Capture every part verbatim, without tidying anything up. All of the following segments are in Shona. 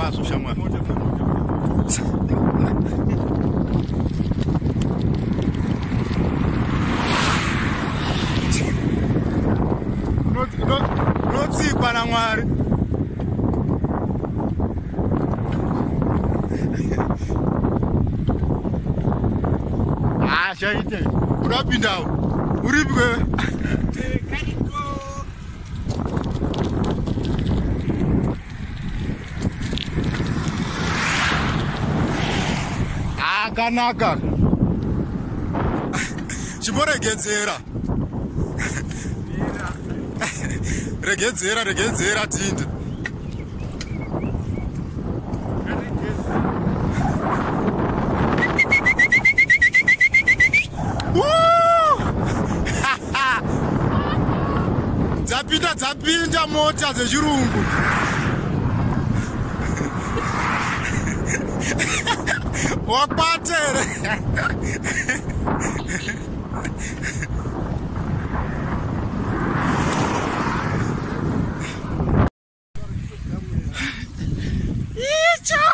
kwazvo shamwari. Unotsikwa naMwari. Ah, shaite. Urapindawo. Uripwe. Akanaka. Chiboregedzera. Regedzera, regedzera tinde. Dzapinda dzapinda mota dzechirungu. Wakwatere. Icho.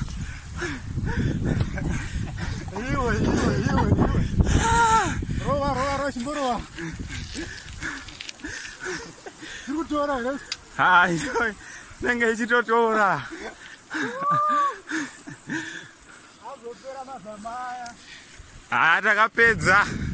Iwe, iwe, iwe, iwe. Rowa, rowa, rowa, shimborowa. Kutora ere? Hai, nenge ichitotora. Azopera mazamaya. Ah, takapedza.